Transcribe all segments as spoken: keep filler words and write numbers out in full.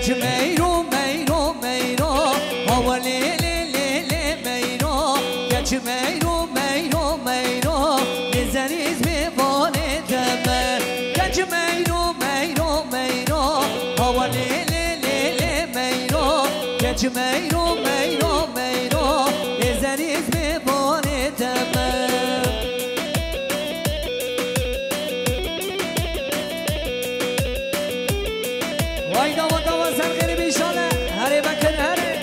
گچ میرو میرو میرو هوا لیلی لیلی میرو گچ میرو میرو میرو نزنیز میوانه دمه گچ میرو میرو میرو هوا لیلی لیلی میرو گچ میرو میرو میرو نزنیز میوانه دمه وای داماد داماد سر خیلی بیشانه هره بکن هره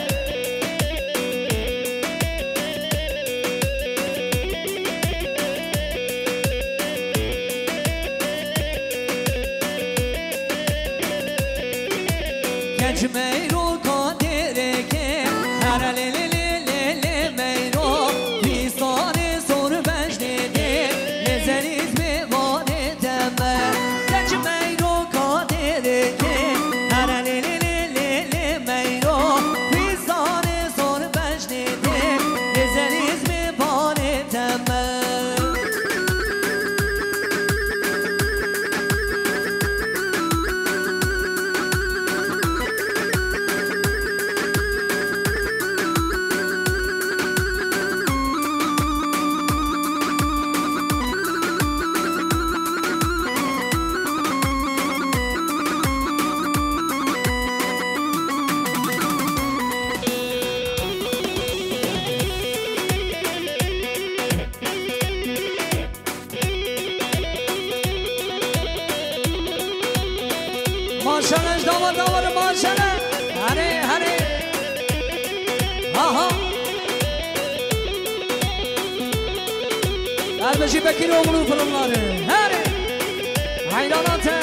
گنج میرو کادره که هره لیلی لیلی لیلی میرو پیستان سر بجنده نزنیز میوانه دمه گنج میرو کادره که هره لیلی لیلی لیلی میرو پیستان سر بجنده نزنیز میوانه دمه ماشالله داماد داماد ماشالله هره هره آها در بشی بکیر اوملو فلانلاره هره حیراناته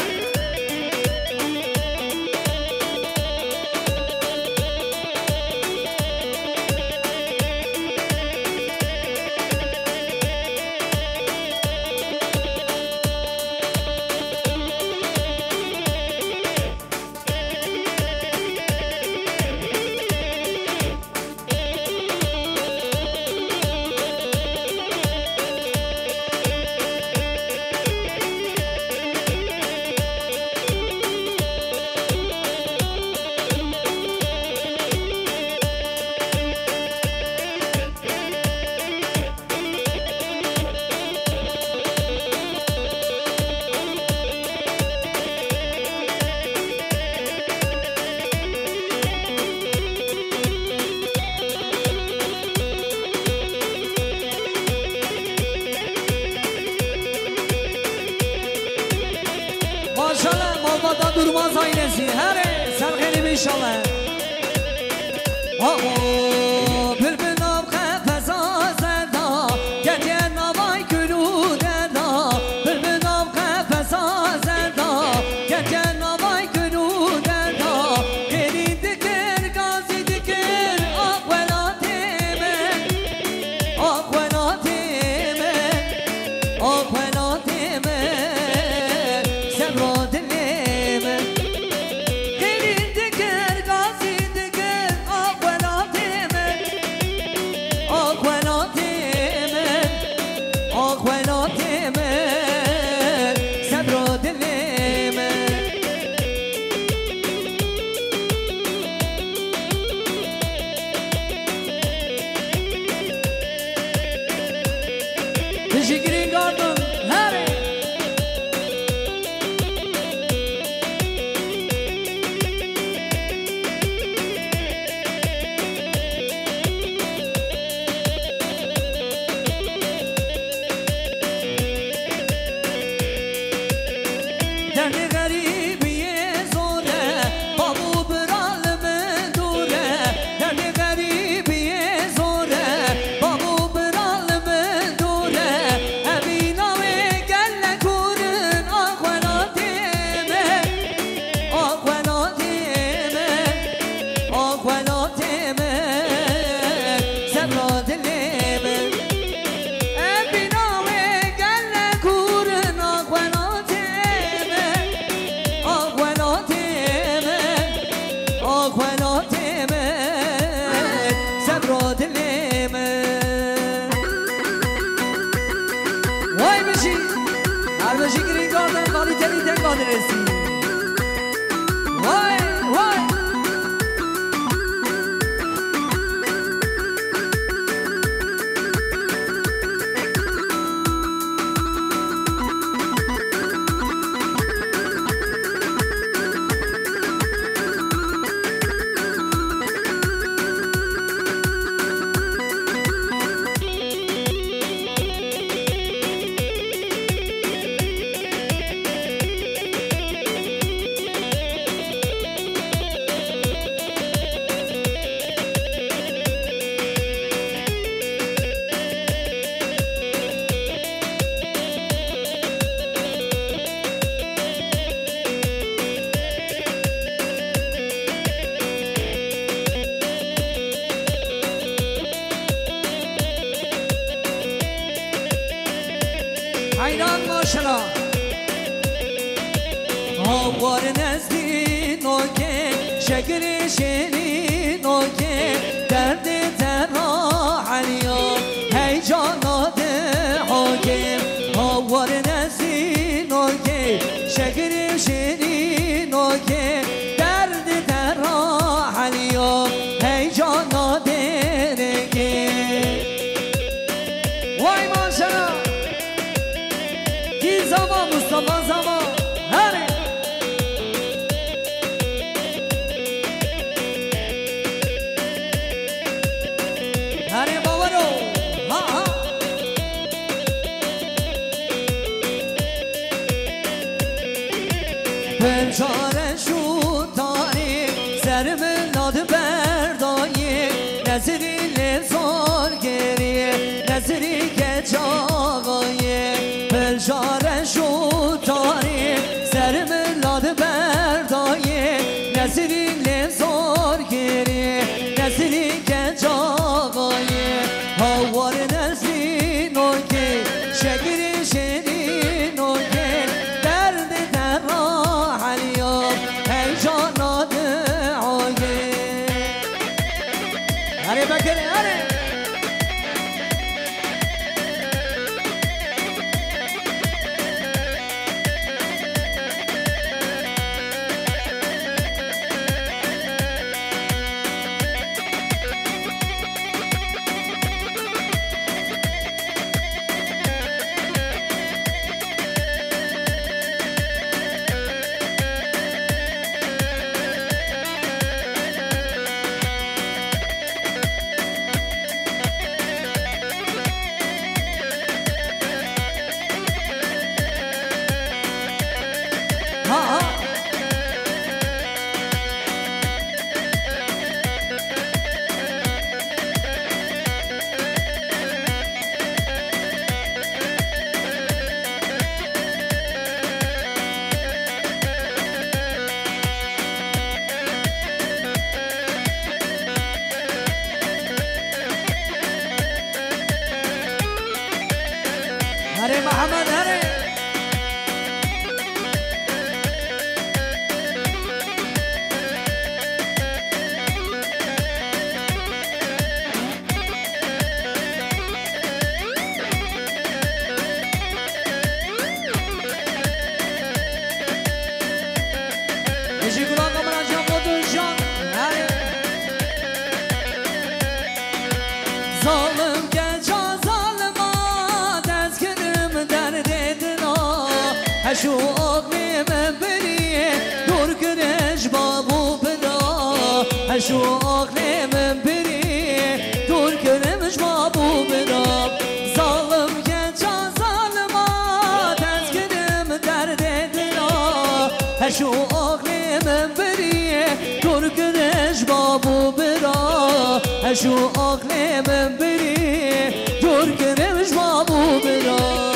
ماشالله مامادا durmaz ailesi هره سر خیلی بیشاله آقا بلبل نام قفص آزدا گدیه نامای گلو دردا بلبل نام قفص آزدا گدیه نامای گلو دردا گلی دکر گازی دکر آق ولاتي من آق ولاتي من آق ولاتي من Green Garden, Harry. Derdi garibiye zore, babu bral me dure. Derdi garibiye zore, babu bral me dure. Evina ve gelle kurun akvenatime, akvenatime, akvenatime. Sebra dilime. Evina ve gelle kurun akvenatime, akvenatime, akvenatime. Sebra dilime. Vay beşi, her beşi Green Garden kaliteli tek adresi. Vay vay. جان ماشاءالله آوار نزدی نوکه شکل شیری نوکه درد ترا حلیا هی جانات حاکم آوار نزدی نوکه شکل شیری نوکه درد ترا حلیا هی جانات نگه وای ماشاءالله دی زمان مصطفی زمان هره هره باورو ها ها پنجاره شو تاریک سر ملاد بردایی نظری لزار گریه نظری که جاغایه پنجاره شو تاریک سر ملاد بردایی نظری لزار گریه نظری که جاغایه هوار نظری نوکه شگری شیری نوکه درد در راه حلیاب هی جانات عایه هره بکره هره هره محمد هره اجی گلان کامران جان بودون جان هره ظالم که جان ظالما دست کنم درد دنا هشو آقلی من بریه دور کنش بابو بنا هشو آقلی من بریه دور کنش بابو بنا ظالم که جان ظالما دست کنم درد دنا هشو آقلی من بریه دور کنش بابو بنا هشو آقلی من بریه دور کنش بابو بنا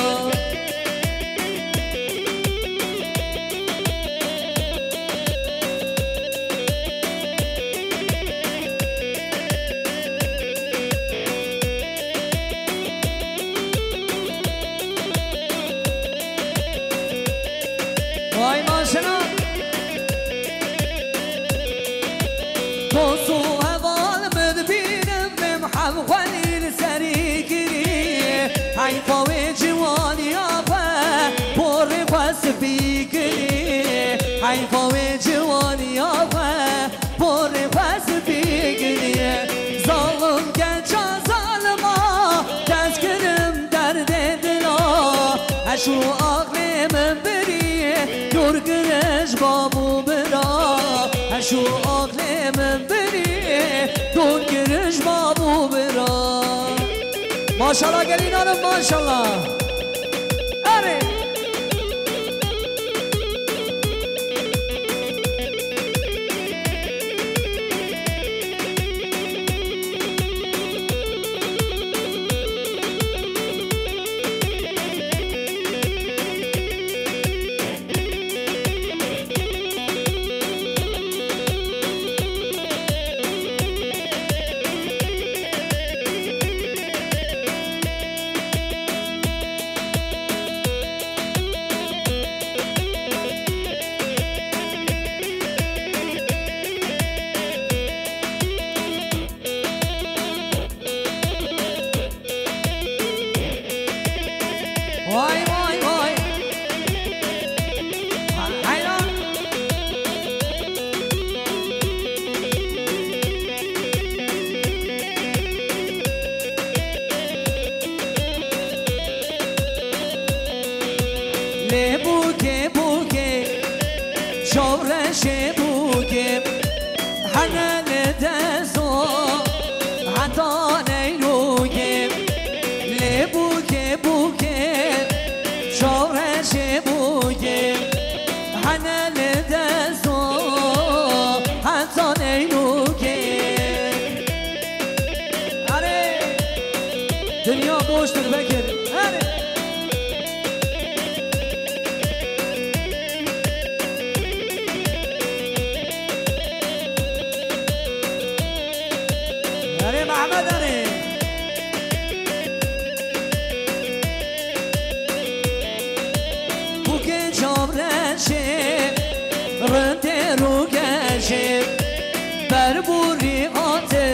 وای ماشاءالله تو سو هوال مدبینم بمحم خلیل سری گیری حیفاوی جوانی آفه پر خواست بیگری حیفاوی جوانی آفه پر خواست بیگری ظالم که جا ظالما دست کنم درد دلا هشو آقلی من بریه دور کنش بابو برا هشو آقلی من بریه دور کنش بابو برا ماشاءالله گلینانم ماشاءالله اره لی بوکه بوکه شورش بوکه حنن دزو حتی نیروکه لی بوکه بوکه شورش بوکه حنن دزو حتی نیروکه آره دنیا boştur Bekir آره آره محمد آره بوکه جامرشه رنده رو گشه بر بوری آتر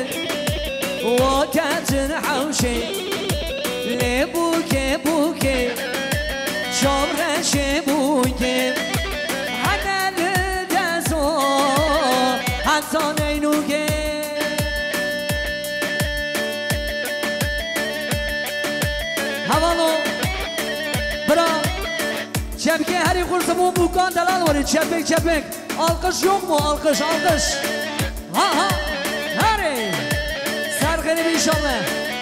وکتن حوشه لی بوکه بوکه شامرشه بوکه حنل دزو حتی نینوگه havalı bırak çepke her kursumun bu kandalar var çepek çepek alkış yok mu alkış alkış ha ha hadi sargını inşallah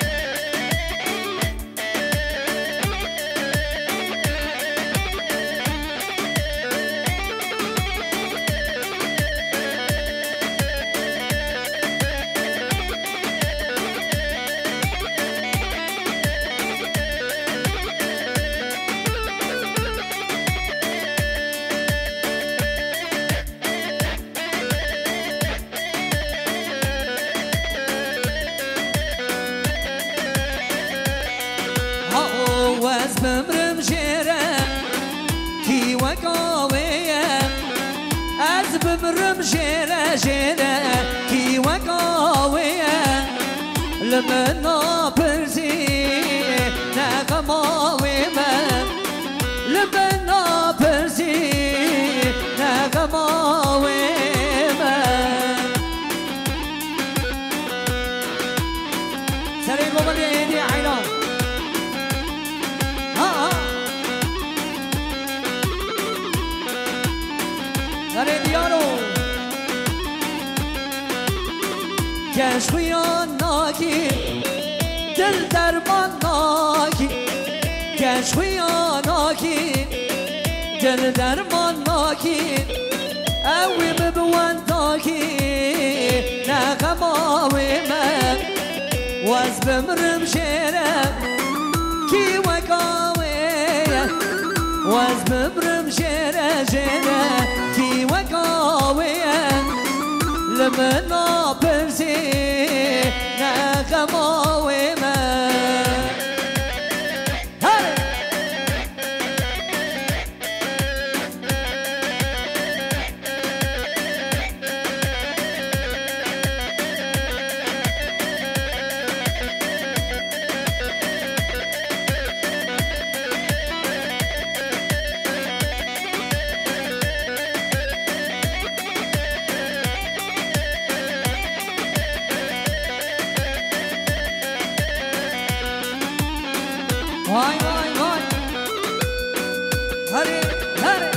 از بمرم جره کی وقاویه از بمرم جره جره کی وقاویه لمن نابرزی نغماوی من لمن نابرزی نغماوی من سری بابا دیدی عیلان آره دیارو کشویان ناکی دل درمان ناکی کشویان ناکی دل درمان ناکی اوی ببوان ناکی نغماوی من واز بمرم شیرم کی وقاوی واز بمرم شیره شیره کی وقاویه لمن نابرزی نغماوی من Vay vay vay Hadi hadi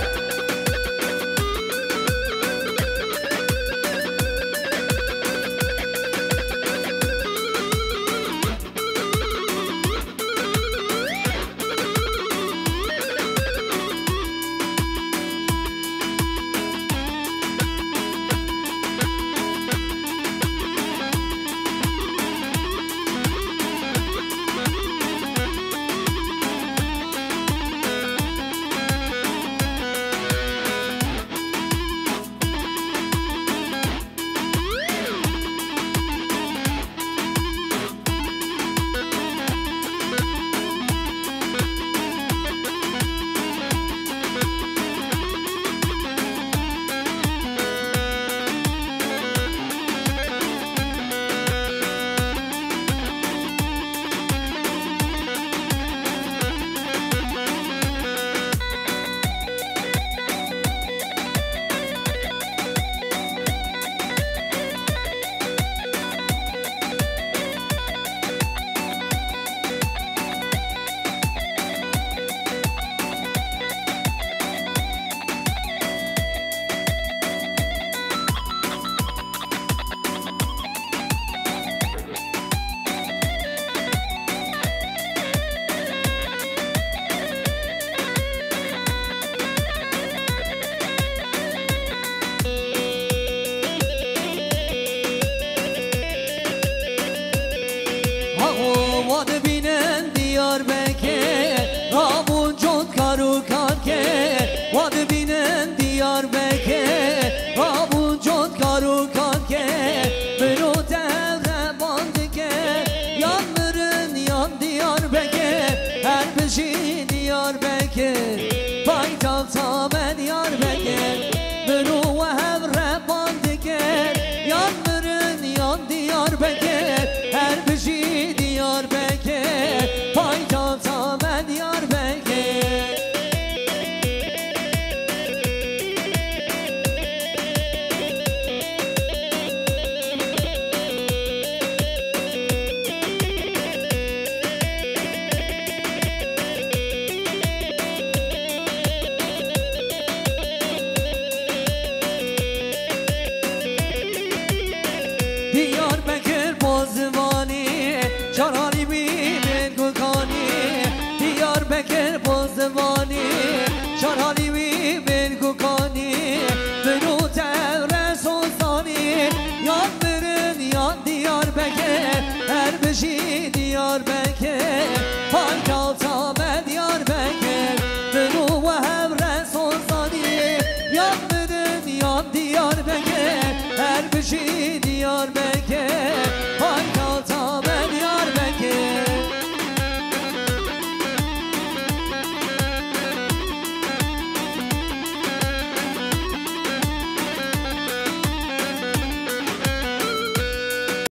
پایتخت من یار بگر برو و هم ربان دگر یان برن یان دیار بگر هر بجی دیار بگر پایتخت من یار بگر دیار بکر بازوانی جانانی بیمین گوکانی دیار بکر بازوانی جانانی بیمین گوکانی برو تر سلطانی یاد برن یاد دیار بکر هر بشی دیار بکر پایتخت من دیار بکر برو و هم